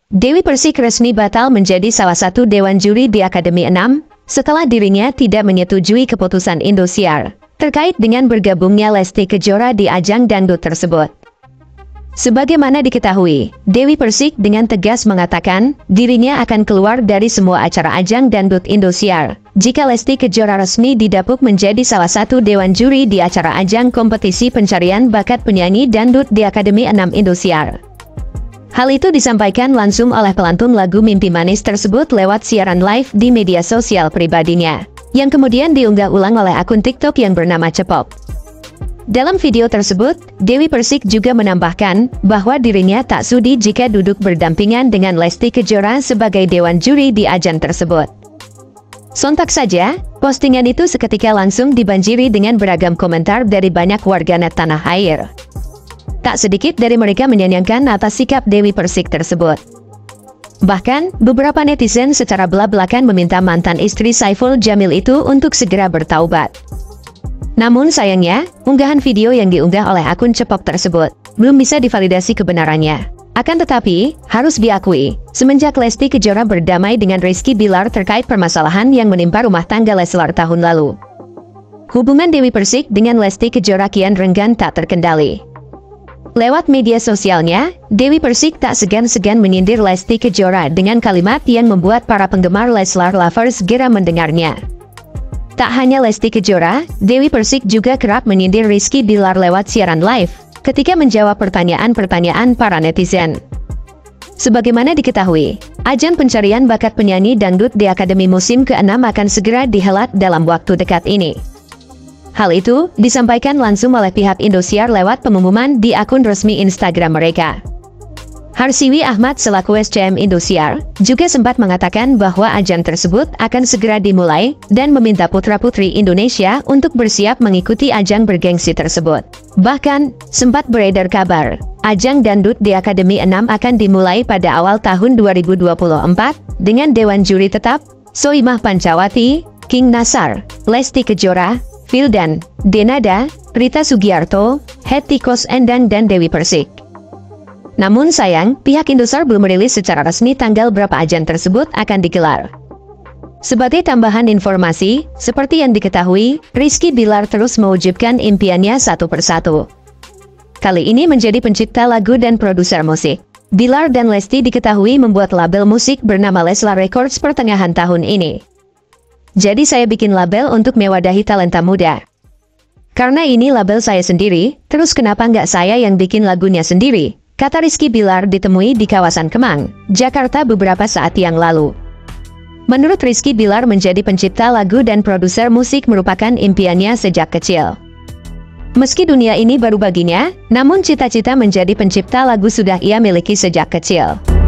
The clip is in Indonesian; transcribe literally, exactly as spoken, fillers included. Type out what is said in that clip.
Dewi Persik resmi batal menjadi salah satu dewan juri di Akademi enam setelah dirinya tidak menyetujui keputusan Indosiar terkait dengan bergabungnya Lesti Kejora di ajang dangdut tersebut. Sebagaimana diketahui, Dewi Persik dengan tegas mengatakan dirinya akan keluar dari semua acara ajang dangdut Indosiar jika Lesti Kejora resmi didapuk menjadi salah satu dewan juri di acara ajang kompetisi pencarian bakat penyanyi dangdut di Akademi enam Indosiar. Hal itu disampaikan langsung oleh pelantun lagu Mimpi Manis tersebut lewat siaran live di media sosial pribadinya, yang kemudian diunggah ulang oleh akun TikTok yang bernama Cepop. Dalam video tersebut, Dewi Persik juga menambahkan bahwa dirinya tak sudi jika duduk berdampingan dengan Lesti Kejora sebagai dewan juri di ajang tersebut. Sontak saja, postingan itu seketika langsung dibanjiri dengan beragam komentar dari banyak warganet tanah air. Tak sedikit dari mereka menyayangkan atas sikap Dewi Persik tersebut. Bahkan, beberapa netizen secara belak-belakan meminta mantan istri Saiful Jamil itu untuk segera bertaubat. Namun sayangnya, unggahan video yang diunggah oleh akun Cepop tersebut belum bisa divalidasi kebenarannya. Akan tetapi, harus diakui, semenjak Lesti Kejora berdamai dengan Rizky Bilar terkait permasalahan yang menimpa rumah tangga Leslar tahun lalu, hubungan Dewi Persik dengan Lesti Kejora kian renggang tak terkendali. Lewat media sosialnya, Dewi Persik tak segan-segan menyindir Lesti Kejora dengan kalimat yang membuat para penggemar Leslar lovers geram mendengarnya. Tak hanya Lesti Kejora, Dewi Persik juga kerap menyindir Rizky Bilar lewat siaran live ketika menjawab pertanyaan-pertanyaan para netizen. Sebagaimana diketahui, ajang pencarian bakat penyanyi dangdut di Akademi musim keenam akan segera dihelat dalam waktu dekat ini. Hal itu disampaikan langsung oleh pihak Indosiar lewat pengumuman di akun resmi Instagram mereka. Harsiwi Ahmad selaku S C M Indosiar juga sempat mengatakan bahwa ajang tersebut akan segera dimulai dan meminta putra-putri Indonesia untuk bersiap mengikuti ajang bergengsi tersebut. Bahkan, sempat beredar kabar, ajang dangdut di Akademi enam akan dimulai pada awal tahun dua ribu dua puluh empat dengan dewan juri tetap Soimah Pancawati, King Nasar, Lesti Kejora, Vildan, Denada, Rita Sugiarto, Hetty Koes Endang dan Dewi Persik. Namun sayang, pihak Indosiar belum merilis secara resmi tanggal berapa ajang tersebut akan digelar. Sebagai tambahan informasi, seperti yang diketahui, Rizky Bilar terus mewujudkan impiannya satu persatu. Kali ini menjadi pencipta lagu dan produser musik. Bilar dan Lesti diketahui membuat label musik bernama Leslar Records pertengahan tahun ini. Jadi saya bikin label untuk mewadahi talenta muda. Karena ini label saya sendiri, terus kenapa nggak saya yang bikin lagunya sendiri? Kata Rizky Bilar ditemui di kawasan Kemang, Jakarta beberapa saat yang lalu. Menurut Rizky Bilar menjadi pencipta lagu dan produser musik merupakan impiannya sejak kecil. Meski dunia ini baru baginya, namun cita-cita menjadi pencipta lagu sudah ia miliki sejak kecil.